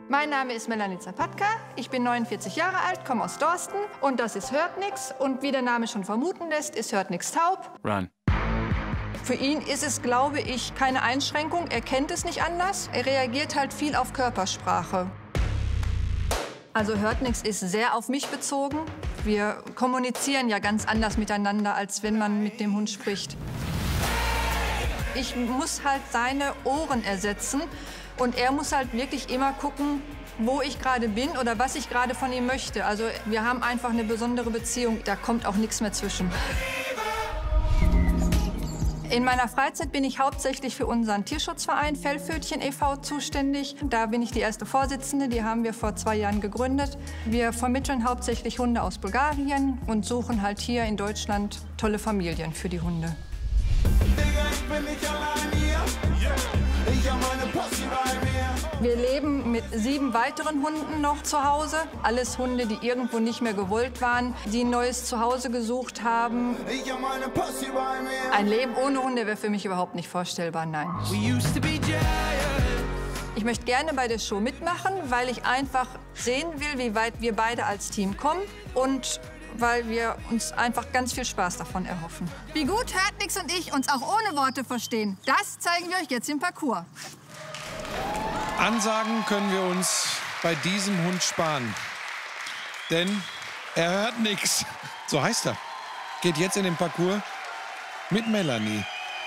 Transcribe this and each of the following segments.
Mein Name ist Melanie Zapatka, ich bin 49 Jahre alt, komme aus Dorsten und das ist Hört nix. Und wie der Name schon vermuten lässt, ist Hört nix taub. Run. Für ihn ist es, glaube ich, keine Einschränkung. Er kennt es nicht anders. Er reagiert halt viel auf Körpersprache. Also Hört nix ist sehr auf mich bezogen. Wir kommunizieren ja ganz anders miteinander, als wenn man mit dem Hund spricht. Ich muss halt seine Ohren ersetzen. Und er muss halt wirklich immer gucken, wo ich gerade bin oder was ich gerade von ihm möchte. Also wir haben einfach eine besondere Beziehung. Da kommt auch nichts mehr zwischen. In meiner Freizeit bin ich hauptsächlich für unseren Tierschutzverein Fellpfötchen e.V. zuständig. Da bin ich die erste Vorsitzende. Die haben wir vor 2 Jahren gegründet. Wir vermitteln hauptsächlich Hunde aus Bulgarien und suchen halt hier in Deutschland tolle Familien für die Hunde. Ich bin nicht allein hier. Ich hab meine Posse bei mir. Wir leben mit 7 weiteren Hunden noch zu Hause. Alles Hunde, die irgendwo nicht mehr gewollt waren, die ein neues Zuhause gesucht haben. Ich hab meine Posse bei mir. Ein Leben ohne Hunde wäre für mich überhaupt nicht vorstellbar, nein. Ich möchte gerne bei der Show mitmachen, weil ich einfach sehen will, wie weit wir beide als Team kommen und weil wir uns einfach ganz viel Spaß davon erhoffen. Wie gut Hört nix und ich uns auch ohne Worte verstehen, das zeigen wir euch jetzt im Parcours. Ansagen können wir uns bei diesem Hund sparen. Denn er hört nix. So heißt er. Geht jetzt in den Parcours mit Melanie.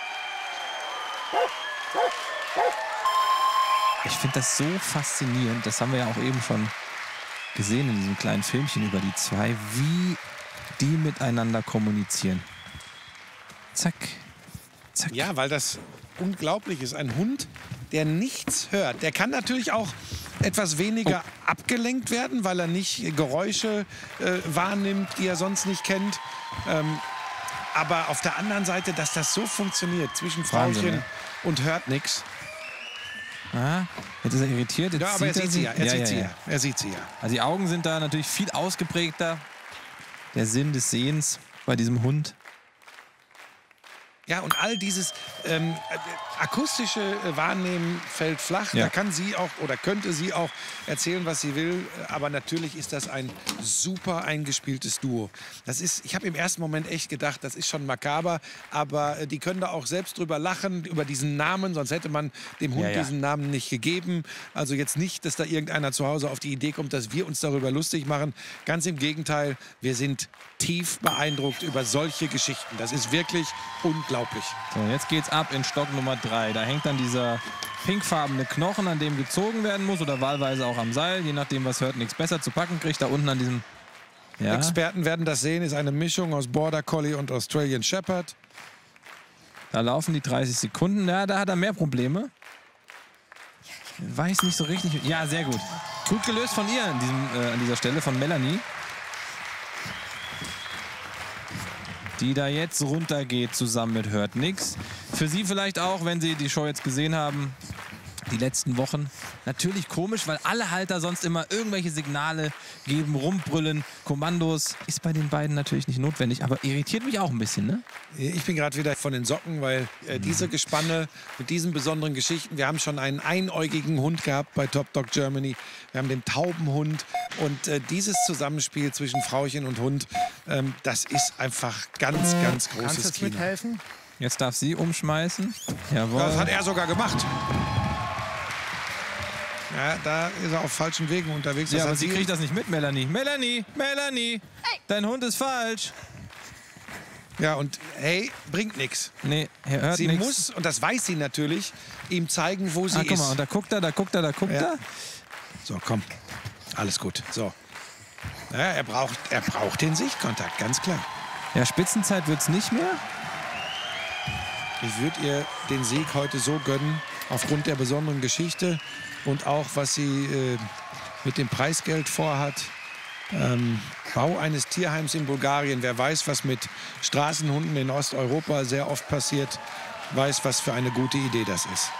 Ich finde das so faszinierend. Das haben wir ja auch eben schon gesehen in diesem kleinen Filmchen über die 2, wie die miteinander kommunizieren. Zack, zack. Ja, weil das unglaublich ist. Ein Hund, der nichts hört. Der kann natürlich auch etwas weniger abgelenkt werden, weil er nicht Geräusche wahrnimmt, die er sonst nicht kennt. Aber auf der anderen Seite, dass das so funktioniert zwischen Frauchen Wahnsinn, ne? und hört nix. Ah, jetzt ist er irritiert. Jetzt Ja, aber er sieht sie ja. Er sieht sie ja. Also die Augen sind da natürlich viel ausgeprägter. Der Sinn des Sehens bei diesem Hund. Ja, und all dieses akustische Wahrnehmen fällt flach. Ja. Da kann sie auch oder könnte sie auch erzählen, was sie will. Aber natürlich ist das ein super eingespieltes Duo. Das ist, ich habe im ersten Moment echt gedacht, das ist schon makaber. Aber die können da auch selbst drüber lachen, über diesen Namen. Sonst hätte man dem Hund diesen Namen nicht gegeben. Also jetzt nicht, dass da irgendeiner zu Hause auf die Idee kommt, dass wir uns darüber lustig machen. Ganz im Gegenteil, wir sind tief beeindruckt über solche Geschichten. Das ist wirklich unglaublich. So, jetzt geht's ab in Stock Nummer 3. Da hängt dann dieser pinkfarbene Knochen, an dem gezogen werden muss oder wahlweise auch am Seil, je nachdem, was Hört nix besser zu packen kriegt. Da unten an diesem... Ja. Experten werden das sehen, ist eine Mischung aus Border Collie und Australian Shepherd. Da laufen die 30 Sekunden. Ja, da hat er mehr Probleme. Weiß nicht so richtig. Ja, sehr gut. Gut gelöst von ihr an dieser Stelle, von Melanie. Die da jetzt runtergeht zusammen mit Hört nix. Für Sie vielleicht auch, wenn Sie die Show jetzt gesehen haben, die letzten Wochen. Natürlich komisch, weil alle Halter sonst immer irgendwelche Signale geben, rumbrüllen, Kommandos. Ist bei den beiden natürlich nicht notwendig, aber irritiert mich auch ein bisschen, ne? Ich bin gerade wieder von den Socken, weil diese Gespanne mit diesen besonderen Geschichten, wir haben schon einen einäugigen Hund gehabt bei Top Dog Germany, wir haben den Taubenhund und dieses Zusammenspiel zwischen Frauchen und Hund, das ist einfach ganz, ganz großes Kannst du jetzt Kino. mithelfen? Jetzt darf sie umschmeißen. Jawohl. Das hat er sogar gemacht. Ja, da ist er auf falschen Wegen unterwegs. Ja, Das aber hat sie kriegt das nicht mit, Melanie. Melanie, Melanie, dein Hund ist falsch. Ja, und hey, bringt nichts. Nee, er hört Sie nichts. muss, und das weiß sie natürlich, ihm zeigen, wo sie Ah, guck ist. mal, und da guckt er, da guckt er, da guckt Ja. er. So, komm. Alles gut. So. Ja, er braucht den Sichtkontakt, ganz klar. Ja, Spitzenzeit wird's nicht mehr. Ich würde ihr den Sieg heute so gönnen, aufgrund der besonderen Geschichte und auch, was sie mit dem Preisgeld vorhat. Bau eines Tierheims in Bulgarien. Wer weiß, was mit Straßenhunden in Osteuropa sehr oft passiert, weiß, was für eine gute Idee das ist.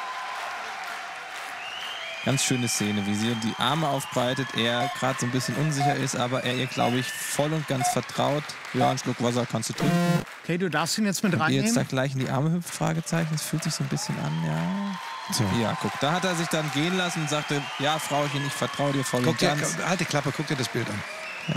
Ganz schöne Szene, wie sie die Arme aufbreitet, er gerade so ein bisschen unsicher ist, aber er ihr, glaube ich, voll und ganz vertraut. Ja, einen Schluck Wasser kannst du trinken. Okay, du darfst ihn jetzt mit Ob ihr jetzt da reinnehmen. gleich in die Arme hüpft, Fragezeichen, es fühlt sich so ein bisschen an, ja. So. Ja, guck, da hat er sich dann gehen lassen und sagte, ja, Frauchen, ich vertraue dir voll und ganz. Halt die Klappe, guck dir das Bild an. Ja.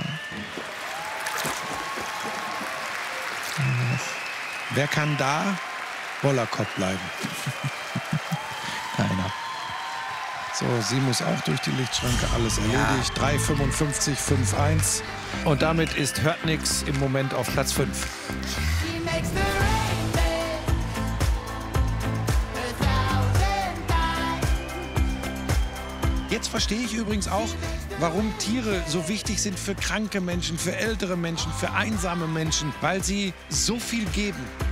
Wer kann da Bollerkopf bleiben? Keiner. So, sie muss auch durch die Lichtschranke, alles erledigt. 3,55, 5,1. Und damit ist Hört nix im Moment auf Platz 5. Jetzt verstehe ich übrigens auch, warum Tiere so wichtig sind für kranke Menschen, für ältere Menschen, für einsame Menschen, weil sie so viel geben.